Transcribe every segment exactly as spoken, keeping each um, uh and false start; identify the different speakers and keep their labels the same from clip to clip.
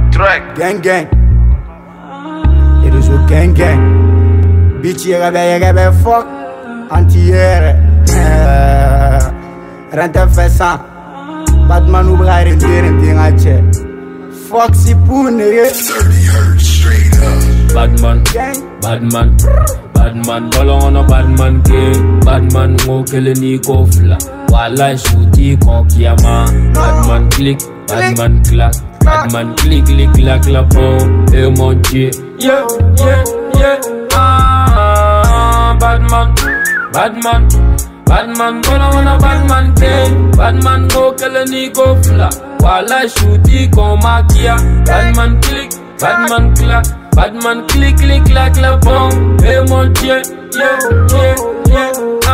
Speaker 1: track.
Speaker 2: Gang gang. It is a gang gang. Bitch, you gotta you gotta fuck. Anti-air. Rente fait ça. Batman ou braille de dire un thing à check. Fuck si pour nigga.
Speaker 3: thirty hertz straight up.
Speaker 4: Badman, Badman, Badman, ballon on a Badman king. Badman mo kele ni kofla. Wala shooty kon kiyama. Badman click, Badman clack. Badman click, click, clack la pon. Et mon dieu, yeah, yeah, yeah. Ah, Badman, Badman, Badman, ballon on a Badman king. Badman mo kele ni kofla. Wala shooty kon makia. Badman click, Badman clack. Badman click, click, clack la pon. Et mon dieu, yeah, yeah, yeah.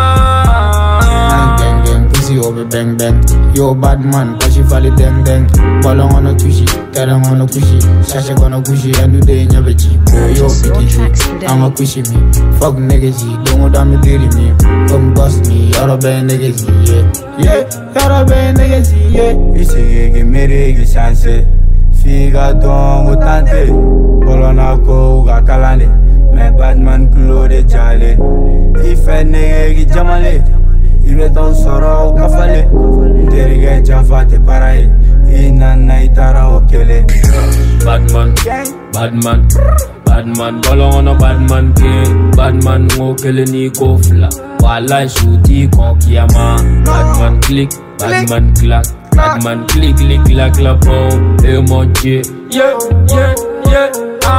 Speaker 4: Ah,
Speaker 5: Gang gang, pussy over bang bang. Yo Badman, cause she fall it dang dang. Ballon on a tushy, terang on a cushy. Shasha on a cushy, and do they never cheap. Yo, pity, I'm a cushy me. Fuck niggas, don't want them to deal me. Come bust me, you're a bad niggas, yeah. Yeah, you're a bad niggas, yeah.
Speaker 2: Isi give me the chance. Figa don utante. Bolona ko uga kalane. Me Badman klo de jale. Ife nigga gi jamale. Ibe ton soro kafale. Derige jafate paraye. Inana itara okele.
Speaker 4: Badman, Badman, Badman, ballon on a Badman king. Badman mo kele ni kofla. Wala shooty kon kiyama. Badman click, Badman clack. Badman click, click, clack la pon. Et mon dieu, yeah, yeah, yeah.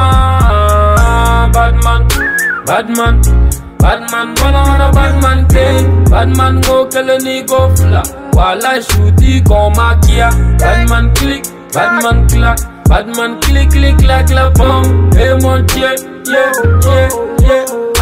Speaker 4: Ah, Badman, Badman, Badman, ballon on a Badman king. Badman mo kele ni kofla. Wala shooty kon makia. Badman click, Badman clack. Badman click, click, clack la pon. Et mon dieu, yeah, yeah, yeah.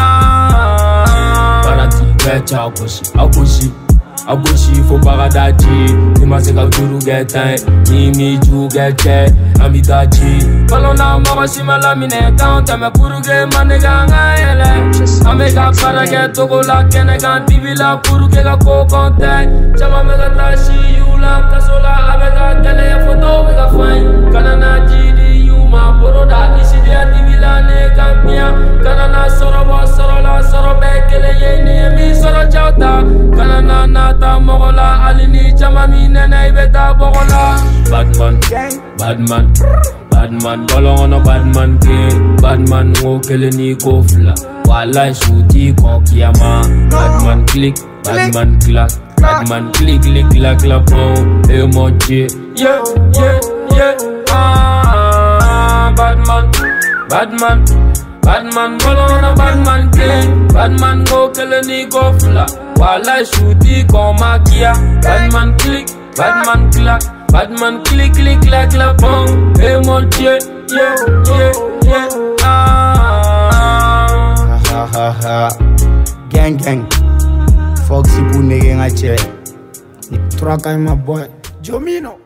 Speaker 4: Ah, Parati becha akoshi, akoshi. Akoshi fo paradachi. Ni maseka turu getain. Ni mi ju gete. Amitachi. Balona marashi malamine. Tante me puruge manega ngayele. Ameka parage togo la kenega. Tivi la puruge ga kokonte. Chama mega tashi yula. Kasola abega tele photo mega fine. Kanana jidi yuma boroda. Isi dia tivi la ne kampia. Kanana soro wa soro la soro bekele yeni mi soro chauta. Kanana nata mogola alini chamami nene ibeta bogola. Badman, Badman, Badman, ballon on a Badman king. Badman mo kele ni kofla. Wala shooty kon kiyama. Badman click, Badman clack. Badman click, click, clack la pon. Et mon dieu, yeah, yeah, yeah. Ah, Badman, Badman, Badman, ballon on a Badman king. Badman mo kele ni kofla. Wala shooty kon makia. Badman click, Badman clack. Badman click, click, clack la pon. Et mon dieu, yeah, yeah, yeah. Ah,
Speaker 2: Ha ha ha. Gang gang. Fuck si pour nigga nga check.
Speaker 5: Truck, my boy. Jomino.